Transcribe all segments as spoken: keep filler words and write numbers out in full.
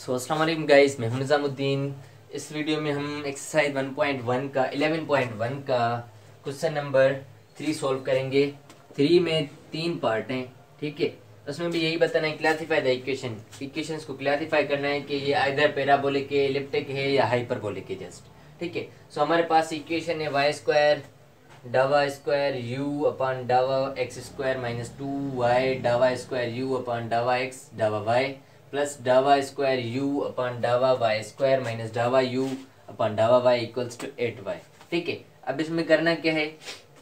सो अस्सलाम वालेकुम गाइस, मैं हूं निज़ामुद्दीन। इस वीडियो में हम एक्सरसाइज वन पॉइंट वन का इलेवन पॉइंट वन का क्वेश्चन नंबर थ्री सॉल्व करेंगे। थ्री में तीन पार्ट हैं, ठीक है। उसमें भी यही बताना है क्लासीफाई द इक्वेशन। इक्वेशंस को क्लासीफाई करना है कि ये आइदर पैराबोलिक है, एलिप्टिक है या हाइपरबोलिक है जस्ट, ठीक है। सो हमारे पास इक्वेशन है वाई स्क्वायर डावा स्क्वायर यू अपॉन डावा x square minus two y डावा स्क्वायर यू अपॉन डावा एक्स डावा वाई प्लस डावा स्क्वायर यू अपॉन डावा वाई स्क्वायर माइनस डावा यू अपॉन डावा y equals to eight y, ठीक है। अब इसमें करना क्या है,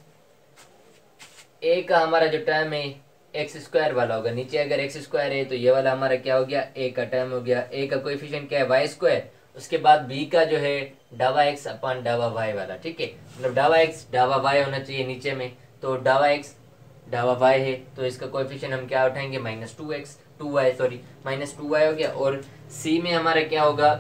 ए का हमारा जो टर्म है एक्स स्क्वायर वाला होगा, नीचे अगर एक्स स्क्वायर है तो ये वाला हमारा क्या हो गया, ए का टर्म हो गया। ए का कोएफिशिएंट क्या है, वाई स्क्वायर। उसके बाद बी का जो है डावा एक्स अपॉन डावा वाई वाला, ठीक है। मतलब डावा एक्स डावा वाई होना चाहिए नीचे में, तो डावा एक्स डावा वाई है तो इसका कोएफिशिएंट हम क्या उठाएंगे, minus two x two y sorry minus two y हो गया। और सी में हमारा क्या होगा,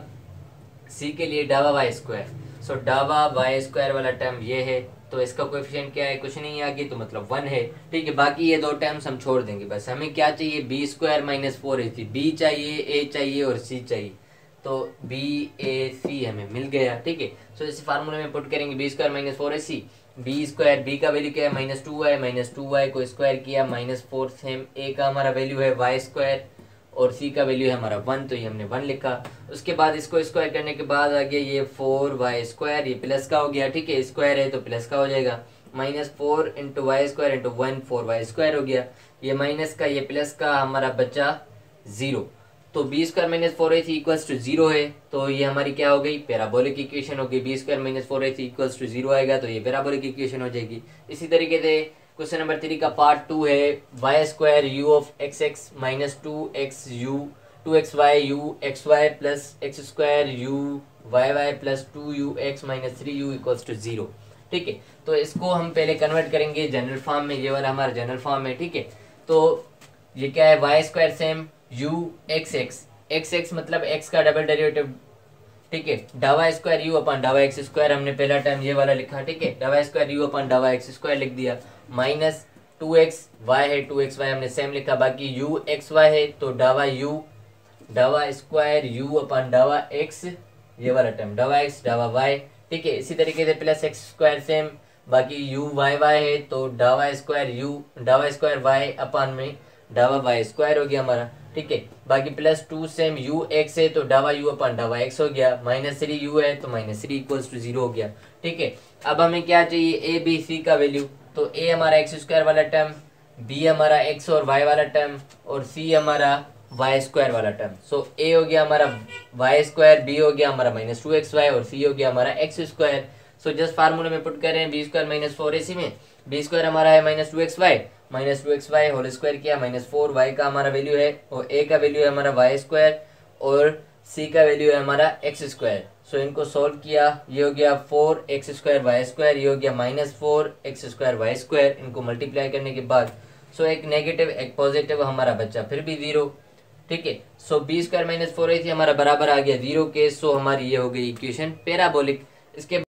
सी के लिए डावा वाई स्क्वायर, सो डावा वाई स्क्वायर वाला टर्म ये है, तो इसका कोएफिशिएंट क्या है, कुछ नहीं है आगे, तो मतलब वन है, ठीक है। बाकी ये दो टर्म्स हम छोड़ देंगे। बस हमें क्या चाहिए, b square minus four a c, b चाहिए, ए चाहिए और सी चाहिए, तो बी ए सी हमें मिल गया, ठीक है। सो इस फार्मूले में पुट करेंगे b square minus four a c, b square b का वैल्यू क्या है minus two y, minus two y को स्क्वायर किया माइनस फोर सेम, ए का हमारा वैल्यू है वाई स्क्वायर और सी का वैल्यू है हमारा वन, तो ये हमने वन लिखा। उसके बाद इसको स्क्वायर करने के बाद आ गया ये फोर वाई स्क्वायर, ये प्लस का हो गया, ठीक है। स्क्वायर है तो प्लस का हो जाएगा, minus four into y square into one, four y square हो गया। ये माइनस का ये प्लस का हमारा बचा जीरो, तो b square minus four a c equals to zero है, तो ये हमारी क्या हो गई, पैराबोलिक इक्वेशन हो गई। B square minus four a c equals to zero आएगा तो ये पैराबोलिक इक्वेशन हो जाएगी। इसी तरीके से क्वेश्चन नंबर थ्री का पार्ट टू है y square u of x x minus two x u two x y u x y plus x square u y y plus two u x minus three u equals to zero, ठीक है। तो इसको हम पहले convert करेंगे general form में, ये वाला हमारा जनरल फॉर्म है, ठीक है। तो ये क्या है, y square same u x x, x x मतलब एक्स का डबल डेरिवेटिव, ठीक है। डावा स्क्वायर यू अपॉन डावा एक्स स्क्वायर, हमने पहला टर्म ये वाला लिखा, ठीक है। डावा स्क्वायर यू अपॉन डावा एक्स स्क्वायर लिख दिया, माइनस टू एक्स वाई है, टू एक्स वाई हमने सेम लिखा, बाकी यू एक्स वाई है तो डावा यू डावा स्क्वायर यू अपॉन डावा एक्स, ये वाला टर्म डावा एक्स डावा वाई, ठीक है। इसी तरीके से प्लस एक्स स्क्वायर सेम, बाकी यू वाई वाई है तो डावा स्क्वायर यू डावा स्क्वायर वाई अपॉन में डावा वाई स्क्वायर हो गया हमारा, ठीक है। बाकी plus two same u x है तो डावा यू अपन डावा एक्स हो गया, माइनस थ्री यू है तो minus three equals to zero हो गया, ठीक है। अब हमें क्या चाहिए, ए बी सी का वैल्यू, तो ए हमारा एक्स स्क्वायर वाला टर्म, बी हमारा एक्स और वाई वाला टर्म और सी हमारा वाई स्क्वायर वाला टर्म। सो ए हो गया हमारा वाई स्क्वायर, बी हो गया हमारा माइनस टू एक्स वाई और सी हो गया हमारा एक्स स्क्वायर। सो जस्ट फार्मूले में पुट कर रहे हैं b square minus four a c में, बी स्क्वायर हमारा है minus two x y, minus two x y whole square किया, माइनस फोर वाई का हमारा वैल्यू है और ए का वैल्यू है हमारा वाई स्क्वायर और सी का वैल्यू है हमारा एक्स स्क्वायर। सो इनको सॉल्व किया, ये हो गया four x square y square, ये हो गया minus four x square y square. इनको मल्टीप्लाई करने के बाद सो एक नेगेटिव एक पॉजिटिव हमारा बच्चा फिर भी जीरो, ठीक है। So b square minus four a c हमारा बराबर आ गया जीरो के, सो हमारी ये हो गई इक्वेशन पैराबोलिक। इसके